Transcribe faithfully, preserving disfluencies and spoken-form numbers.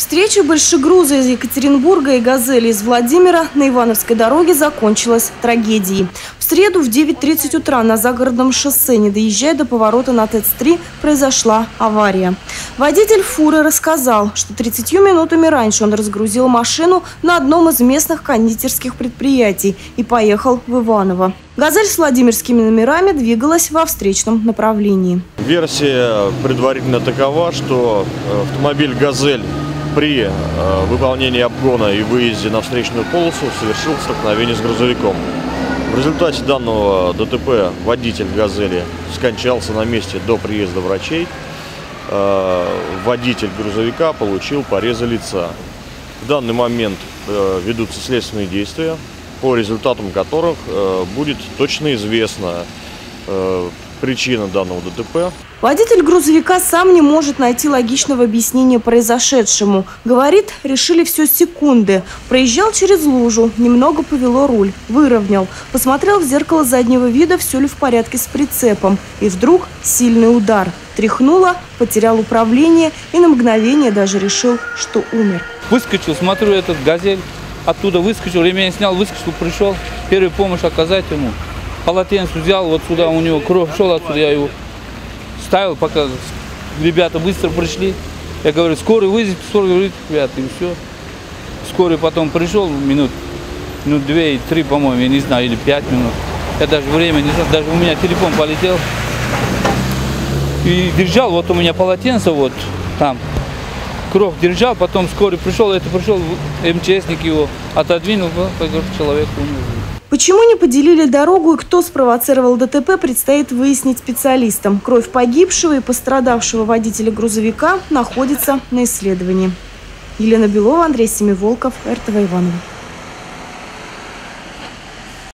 Встреча большегруза из Екатеринбурга и «Газели» из Владимира на Ивановской дороге закончилась трагедией. В среду в девять тридцать утра на загородном шоссе, не доезжая до поворота на ТЭЦ три, произошла авария. Водитель фуры рассказал, что тридцатью минутами раньше он разгрузил машину на одном из местных кондитерских предприятий и поехал в Иваново. «Газель» с владимирскими номерами двигалась во встречном направлении. Версия предварительно такова, что автомобиль «Газель» при э, выполнении обгона и выезде на встречную полосу совершил столкновение с грузовиком. В результате данного ДТП водитель «Газели» скончался на месте до приезда врачей. Э, водитель грузовика получил порезы лица. В данный момент э, ведутся следственные действия, по результатам которых э, будет точно известна э, причина данного ДТП. Водитель грузовика сам не может найти логичного объяснения произошедшему. Говорит, решили все с секунды. Проезжал через лужу, немного повело руль, выровнял. Посмотрел в зеркало заднего вида, все ли в порядке с прицепом. И вдруг сильный удар. Тряхнуло, потерял управление и на мгновение даже решил, что умер. Выскочил, смотрю, этот «Газель». Оттуда выскочил, ремень снял, выскочил, пришел. Первую помощь оказать ему. Полотенце взял, вот сюда у него кровь шел, отсюда я его ставил, пока ребята быстро пришли. Я говорю, скорый вызовите, скорый вызовите, ребята, и все. Скорый потом пришел, минут, минут две и три, по-моему, я не знаю, или пять минут. Я даже время не знаю, даже у меня телефон полетел. И держал, вот у меня полотенце, вот там. Кровь держал, потом скорый пришел, это пришел МЧСник его, отодвинул, человек умер. Почему не поделили дорогу и кто спровоцировал ДТП, предстоит выяснить специалистам. Кровь погибшего и пострадавшего водителя грузовика находится на исследовании. Елена Белова, Андрей Семиволков, эр тэ вэ Иваново.